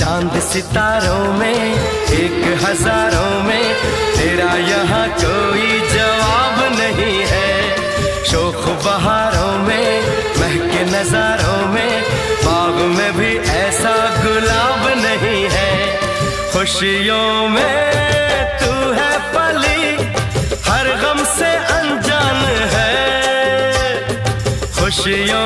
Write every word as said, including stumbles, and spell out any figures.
चांद सितारों में एक हजारों में तेरा यहाँ कोई जवाब नहीं है। शोख बहारों में महके नजारों में बाग में भी ऐसा गुलाब नहीं है। खुशियों में तू है पली हर गम से अनजान है। खुशियों